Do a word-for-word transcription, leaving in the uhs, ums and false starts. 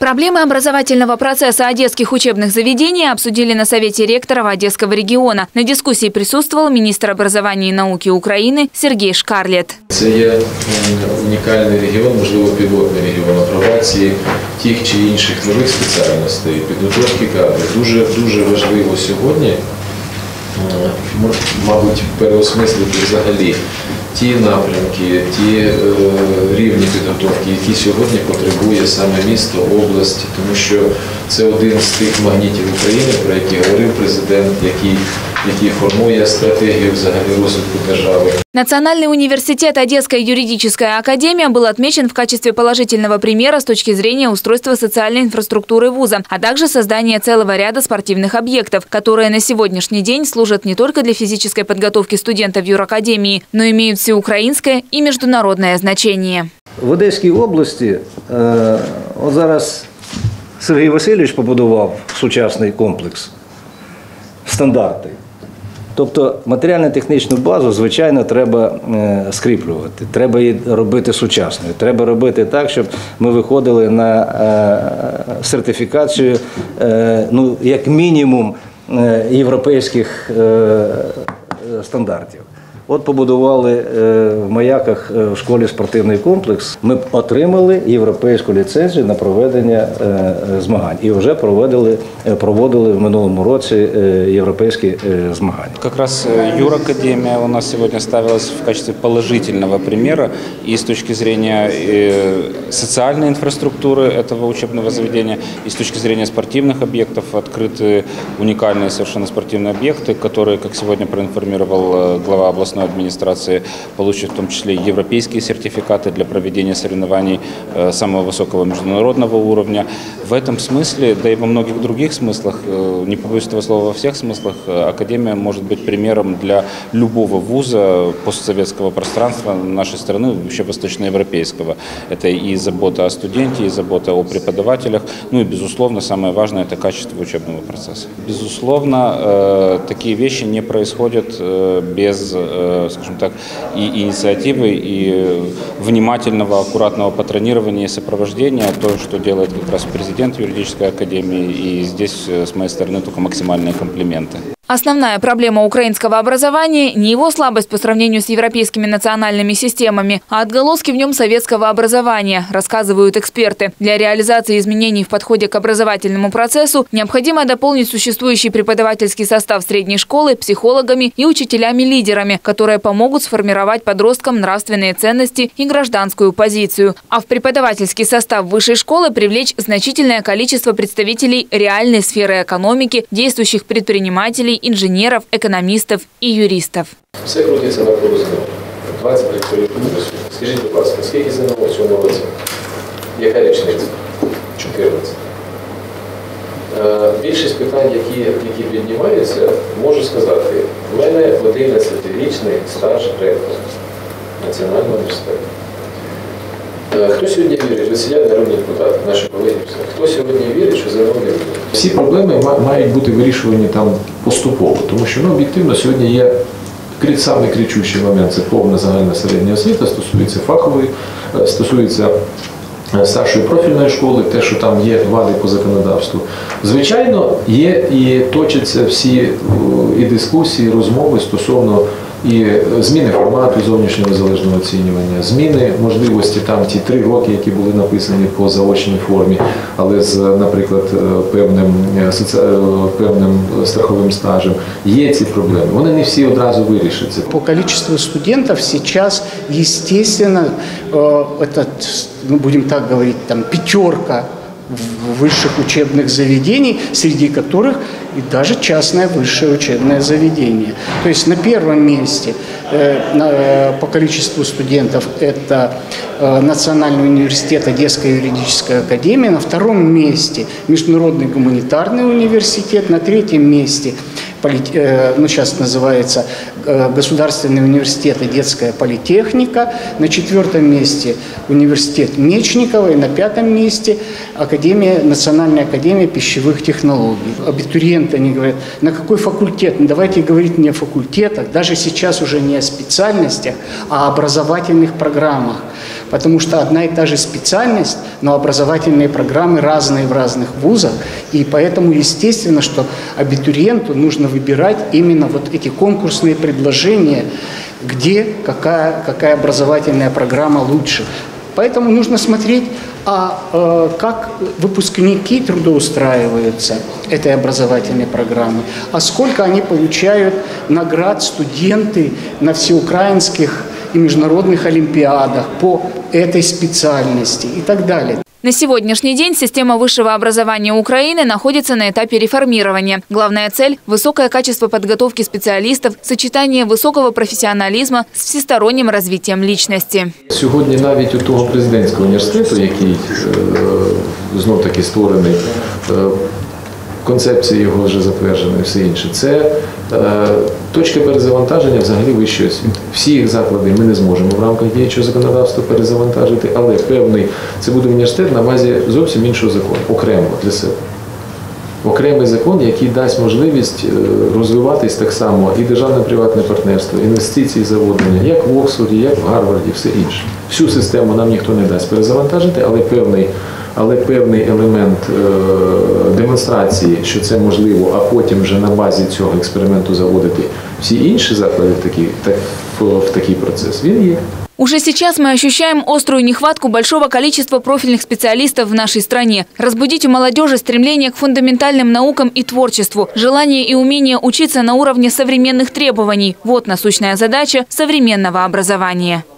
Проблемы образовательного процесса одесских учебных заведений обсудили на Совете ректоров Одесского региона. На дискуссии присутствовал министр образования и науки Украины Сергей Шкарлет. Це є унікальний регіон, можливо, пілотний регіон апробації тих чи інших нових спеціальностей, підготовки кадрів. Дуже, дуже важливо сьогодні, мабуть, переосмислити взагалі ті напрямки, ті е, рівні підготовки, які сьогодні потребує саме місто, область, тому що це один з тих магнітів України, про які говорив президент, який, який формує стратегію взагалі розвитку держави. Национальный университет Одесская юридическая академия был отмечен в качестве положительного примера с точки зрения устройства социальной инфраструктуры вуза, а также создания целого ряда спортивных объектов, которые на сегодняшний день служат не только для физической подготовки студентов юракадемии, но имеют всеукраинское и международное значение. В Одеській області е, от зараз Сергій Васильович побудував сучасний комплекс, стандарти. Тобто матеріально-технічну базу, звичайно, треба е, скріплювати, треба її робити сучасною. Треба робити так, щоб ми виходили на е, сертифікацію, е, ну, як мінімум, е, європейських е, стандартів. От побудували в Маяках в школі спортивний комплекс. Ми отримали європейську ліцензію на проведення змагань. І вже проводили, проводили в минулому році європейські змагання. Как раз Юракадемия у нас сегодня ставилась в качестве положительного примера и с точки зрения социальной инфраструктуры этого учебного заведения, и с точки зрения спортивных объектов. Открыты уникальные совершенно спортивные объекты, которые, как сегодня проинформировал глава областной администрации, получат в том числе европейские сертификаты для проведения соревнований самого высокого международного уровня. В этом смысле, да и во многих других смыслах, не побоюсь этого слова, во всех смыслах, Академия может быть примером для любого вуза постсоветского пространства нашей страны, вообще восточноевропейского. Это и забота о студенте, и забота о преподавателях, ну и, безусловно, самое важное – это качество учебного процесса. Безусловно, такие вещи не происходят без, скажем так, и инициативы, и внимательного, аккуратного патронирования и сопровождения, то, что делает как раз президент юридической академии, и здесь с моей стороны только максимальные комплименты. Основная проблема украинского образования – не его слабость по сравнению с европейскими национальными системами, а отголоски в нем советского образования, рассказывают эксперты. Для реализации изменений в подходе к образовательному процессу необходимо дополнить существующий преподавательский состав средней школы психологами и учителями-лидерами, которые помогут сформировать подросткам нравственные ценности и гражданскую позицию. А в преподавательский состав высшей школы привлечь значительное количество представителей реальной сферы экономики, действующих предпринимателей, инженеров, экономистов и юристов. Все крутиться навколо ЗНО. двадцять років. Скажіть, будь ласка, скільки ЗНО в цьому році? Яка річниця? чотирнадцять. Більшість питань, які, які піднімаються, можу сказати, в мене одинадцятирічний стаж ректора Національного університету. Хто сьогодні вірить, ви сидять народні депутати, наші колеги, хто сьогодні вірить, що ЗНО не буде? Всі проблеми мають бути вирішувані там поступово, тому що ну, об'єктивно сьогодні є самий кричущий момент – це повна загальна середня освіта, стосується фахової, стосується старшої профільної школи, те, що там є вади по законодавству. Звичайно, є і точаться всі і дискусії, і розмови стосовно і зміни формату зовнішнього незалежного оцінювання, зміни можливості там ті три роки, які були написані по заочній формі, але з, наприклад, певним, певним страховим стажем. Є ці проблеми. Вони не всі одразу вирішаться. По количеству студентов сейчас, естественно, этот, ну, будем так говорить, там пятерка высших учебных заведений, среди которых и даже частное высшее учебное заведение. То есть на первом месте э, на, по количеству студентов это э, Национальный университет Одесская юридическая академия, на втором месте Международный гуманитарный университет, на третьем месте ну, сейчас называется Государственный университет Одесская политехника, на четвертом месте университет Мечникова и на пятом месте Академия, Национальная академия пищевых технологий. Абитуриенты, они говорят, на какой факультет? Ну, давайте говорить не о факультетах, даже сейчас уже не о специальностях, а о образовательных программах. потому что одна и та же специальность, но образовательные программы разные в разных вузах, и поэтому естественно, что абитуриенту нужно выбирать именно вот эти конкурсные предложения, где какая, какая образовательная программа лучше. Поэтому нужно смотреть, а э, как выпускники трудоустраиваются этой образовательной программы, а сколько они получают наград студенты на всеукраинских и международных олимпиадах по этой специальности и так далее. На сегодняшний день система высшего образования Украины находится на этапе реформирования. Главная цель – высокое качество подготовки специалистов, сочетание высокого профессионализма с всесторонним развитием личности. Сьогодні навіть у того президентського університету, який знов таки створений, концепція його вже затверджена і все інше, це точка перезавантаження взагалі вищої освіти. Всі їх заклади ми не зможемо в рамках діючого законодавства перезавантажити, але певний, це буде університет на базі зовсім іншого закону, окремо для себе. Окремий закон, який дасть можливість розвиватись так само і державно-приватне партнерство, інвестиції, заводження, як в Оксфорді, як в Гарварді, все інше. Всю систему нам ніхто не дасть перезавантажити, але певний, але певний елемент е, демонстрації, що це можливо, а потім вже на базі цього експерименту заводити всі інші заклади в такий, так, в, в такий процес, він є. Уже сейчас мы ощущаем острую нехватку большого количества профильных специалистов в нашей стране. Разбудить у молодежи стремление к фундаментальным наукам и творчеству, желание и умение учиться на уровне современных требований – вот насущная задача современного образования.